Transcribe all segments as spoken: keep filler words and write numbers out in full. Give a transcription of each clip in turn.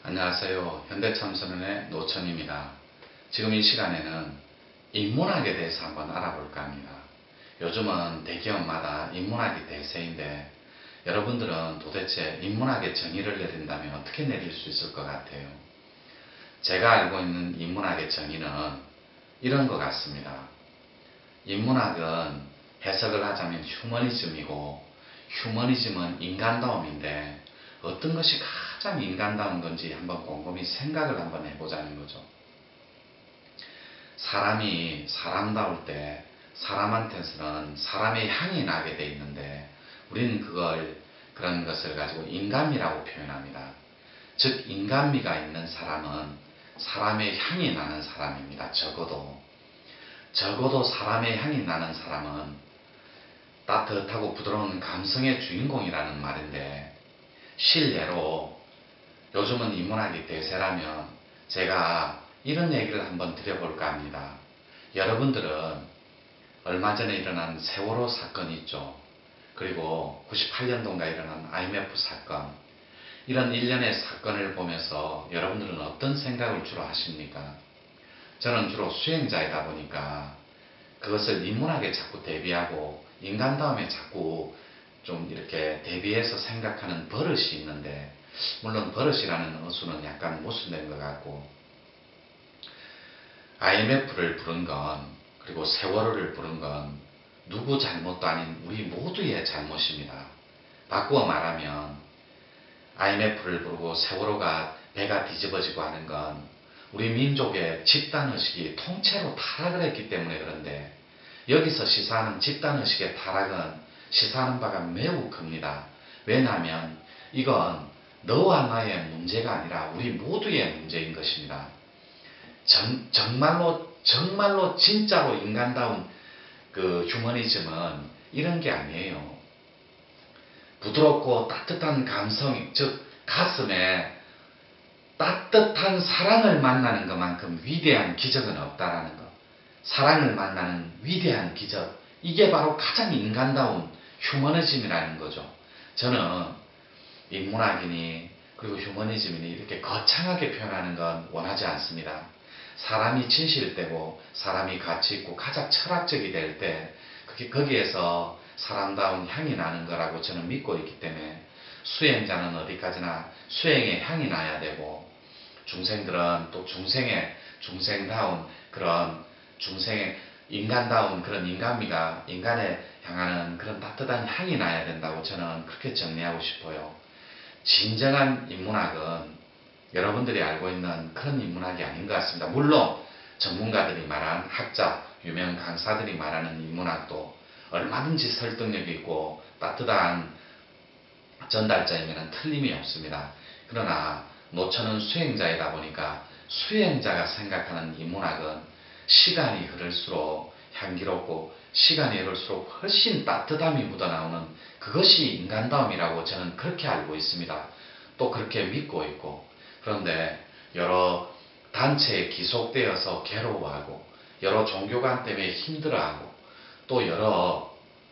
안녕하세요. 현대참선원의 노천입니다. 지금 이 시간에는 인문학에 대해서 한번 알아볼까 합니다. 요즘은 대기업마다 인문학이 대세인데 여러분들은 도대체 인문학의 정의를 내린다면 어떻게 내릴 수 있을 것 같아요? 제가 알고 있는 인문학의 정의는 이런 것 같습니다. 인문학은 해석을 하자면 휴머니즘이고, 휴머니즘은 인간다움인데 어떤 것이 가장 인간다운 건지 한번 곰곰이 생각을 한번 해보자는 거죠. 사람이 사람다울 때 사람한테서는 사람의 향이 나게 돼 있는데 우리는 그걸 그런 것을 가지고 인간미라고 표현합니다. 즉 인간미가 있는 사람은 사람의 향이 나는 사람입니다. 적어도 적어도 사람의 향이 나는 사람은 따뜻하고 부드러운 감성의 주인공이라는 말인데, 실례로 요즘은 인문학이 대세라면 제가 이런 얘기를 한번 드려볼까 합니다. 여러분들은 얼마 전에 일어난 세월호 사건 있죠. 그리고 구십팔 년도인가 일어난 아이엠에프 사건, 이런 일련의 사건을 보면서 여러분들은 어떤 생각을 주로 하십니까? 저는 주로 수행자이다 보니까 그것을 인문학에 자꾸 대비하고 인간다움에 자꾸 좀 이렇게 대비해서 생각하는 버릇이 있는데, 물론 버릇이라는 어수는 약간 모순된 것 같고, 아이엠에프를 부른 건, 그리고 세월호를 부른 건 누구 잘못도 아닌 우리 모두의 잘못입니다. 바꾸어 말하면 아이엠에프를 부르고 세월호가 배가 뒤집어지고 하는 건 우리 민족의 집단의식이 통째로 타락을 했기 때문에 그런데, 여기서 시사하는 집단의식의 타락은 시사하는 바가 매우 큽니다. 왜냐하면 이건 너와 나의 문제가 아니라 우리 모두의 문제인 것입니다. 정, 정말로 정말로 진짜로 인간다운 그 휴머니즘은 이런 게 아니에요. 부드럽고 따뜻한 감성, 즉 가슴에 따뜻한 사랑을 만나는 것만큼 위대한 기적은 없다라는 것. 사랑을 만나는 위대한 기적, 이게 바로 가장 인간다운 휴머니즘이라는 거죠. 저는 인문학이니 그리고 휴머니즘이니 이렇게 거창하게 표현하는 건 원하지 않습니다. 사람이 진실되고 사람이 가치 있고 가장 철학적이 될 때 그게 거기에서 사람다운 향이 나는 거라고 저는 믿고 있기 때문에, 수행자는 어디까지나 수행의 향이 나야 되고, 중생들은 또 중생의 중생다운 그런 중생의 인간다운 그런 인간미가 인간에 향하는 그런 따뜻한 향이 나야 된다고 저는 그렇게 정리하고 싶어요. 진정한 인문학은 여러분들이 알고 있는 그런 인문학이 아닌 것 같습니다. 물론 전문가들이 말한 학자, 유명 강사들이 말하는 인문학도 얼마든지 설득력이 있고 따뜻한 전달자이면 틀림이 없습니다. 그러나 노천은 수행자이다 보니까 수행자가 생각하는 인문학은 시간이 흐를수록 향기롭고 시간이 흐를수록 훨씬 따뜻함이 묻어나오는 그것이 인간다움이라고 저는 그렇게 알고 있습니다. 또 그렇게 믿고 있고, 그런데 여러 단체에 기속되어서 괴로워하고 여러 종교관 때문에 힘들어하고 또 여러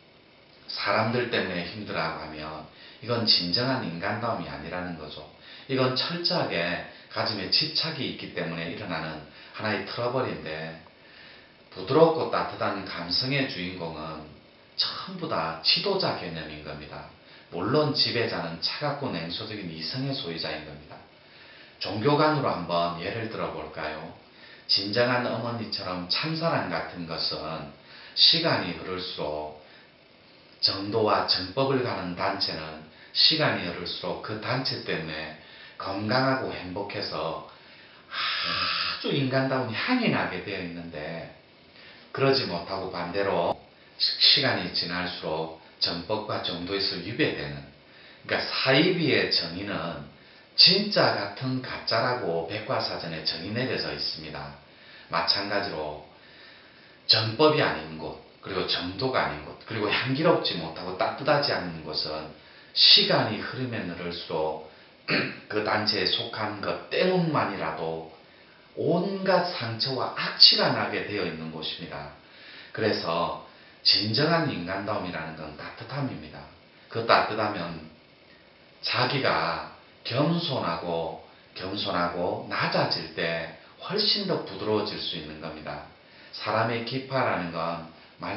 사람들 때문에 힘들어하고 하면 이건 진정한 인간다움이 아니라는 거죠. 이건 철저하게 가짐에 집착이 있기 때문에 일어나는 하나의 트러블인데, 부드럽고 따뜻한 감성의 주인공은 전부 다 지도자 개념인 겁니다. 물론 지배자는 차갑고 냉소적인 이성의 소유자인 겁니다. 종교관으로 한번 예를 들어 볼까요? 진정한 어머니처럼 참사랑 같은 것은 시간이 흐를수록, 정도와 정법을 가는 단체는 시간이 흐를수록 그 단체 때문에 건강하고 행복해서 아주 인간다운 향이 나게 되어 있는데, 그러지 못하고 반대로 시간이 지날수록 정법과 정도에서 위배되는, 그러니까 사이비의 정의는 진짜 같은 가짜라고 백과사전에 정의 내려져 있습니다. 마찬가지로 정법이 아닌 곳, 그리고 정도가 아닌 곳, 그리고 향기롭지 못하고 따뜻하지 않은 곳은 시간이 흐르면 흐를수록 그 단체에 속한 것 때문만이라도 온갖 상처와 악취가 나게 되어 있는 곳입니다. 그래서 진정한 인간다움이라는 건 따뜻함입니다. 그 따뜻하면 자기가 겸손하고 겸손하고 낮아질 때 훨씬 더 부드러워질 수 있는 겁니다. 사람의 기파라는 건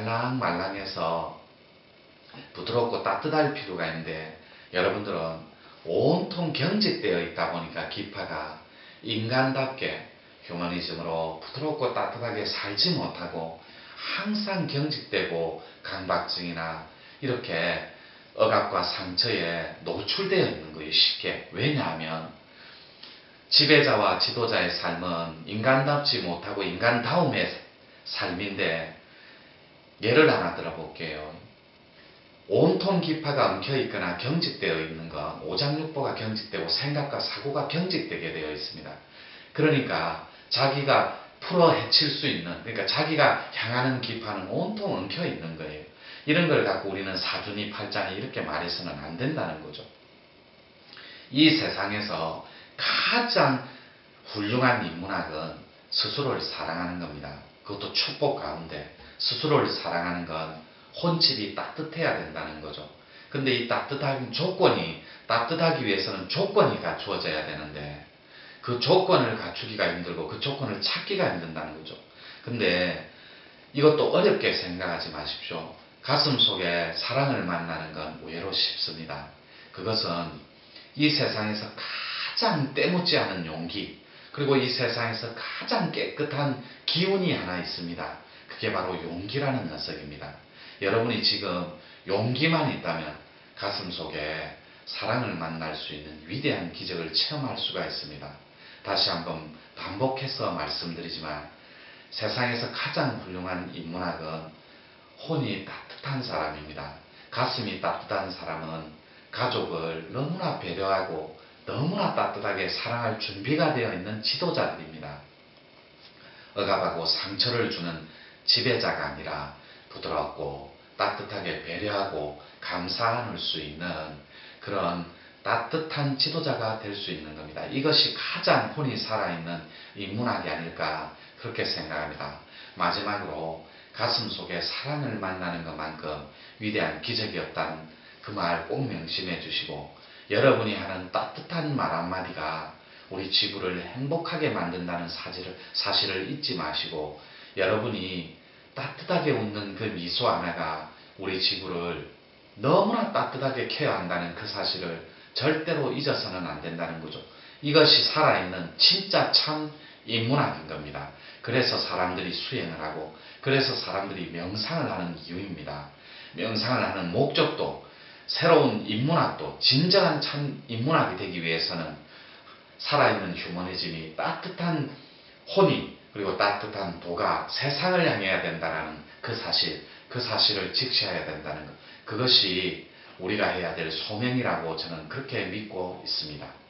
말랑말랑해서 부드럽고 따뜻할 필요가 있는데 여러분들은 온통 경직되어 있다 보니까 기파가 인간답게 휴머니즘으로 부드럽고 따뜻하게 살지 못하고 항상 경직되고 강박증이나 이렇게 억압과 상처에 노출되어 있는 거예요. 쉽게. 왜냐하면 지배자와 지도자의 삶은 인간답지 못하고 인간다움의 삶인데 예를 하나 들어볼게요. 온통 기파가 엉켜있거나 경직되어 있는 건 오장육부가 경직되고 생각과 사고가 경직되게 되어 있습니다. 그러니까 자기가 풀어 헤칠 수 있는, 그러니까 자기가 향하는 기파는 온통 엉켜있는 거예요. 이런 걸 갖고 우리는 사준이 팔장이 이렇게 말해서는 안 된다는 거죠. 이 세상에서 가장 훌륭한 인문학은 스스로를 사랑하는 겁니다. 그것도 축복 가운데 스스로를 사랑하는 건 혼집이 따뜻해야 된다는 거죠. 근데 이 따뜻한 조건이, 따뜻하기 위해서는 조건이 갖추어져야 되는데 그 조건을 갖추기가 힘들고 그 조건을 찾기가 힘든다는 거죠. 근데 이것도 어렵게 생각하지 마십시오. 가슴 속에 사랑을 만나는 건 의외로 쉽습니다. 그것은 이 세상에서 가장 때묻지 않은 용기, 그리고 이 세상에서 가장 깨끗한 기운이 하나 있습니다. 그게 바로 용기라는 녀석입니다. 여러분이 지금 용기만 있다면 가슴 속에 사랑을 만날 수 있는 위대한 기적을 체험할 수가 있습니다. 다시 한번 반복해서 말씀드리지만 세상에서 가장 훌륭한 인문학은 혼이 따뜻한 사람입니다. 가슴이 따뜻한 사람은 가족을 너무나 배려하고 너무나 따뜻하게 사랑할 준비가 되어 있는 지도자들입니다. 억압하고 상처를 주는 지배자가 아니라 부드럽고 따뜻하게 배려하고 감싸 안을 수 있는 그런 따뜻한 지도자가 될 수 있는 겁니다. 이것이 가장 혼이 살아있는 인문학이 아닐까 그렇게 생각합니다. 마지막으로 가슴 속에 사랑을 만나는 것만큼 위대한 기적이 없다는 그 말 꼭 명심해 주시고 여러분이 하는 따뜻한 말 한마디가 우리 지구를 행복하게 만든다는 사실을, 사실을 잊지 마시고 여러분이 따뜻하게 웃는 그 미소 하나가 우리 지구를 너무나 따뜻하게 케어한다는 그 사실을 절대로 잊어서는 안 된다는 거죠. 이것이 살아있는 진짜 참 인문학인 겁니다. 그래서 사람들이 수행을 하고 그래서 사람들이 명상을 하는 이유입니다. 명상을 하는 목적도 새로운 인문학도 진정한 참 인문학이 되기 위해서는 살아있는 휴머니즘이 따뜻한 혼이 그리고 따뜻한 도가 세상을 향해야 된다는 그 사실, 그 사실을 직시해야 된다는 것. 그것이 우리가 해야 될 소명이라고 저는 그렇게 믿고 있습니다.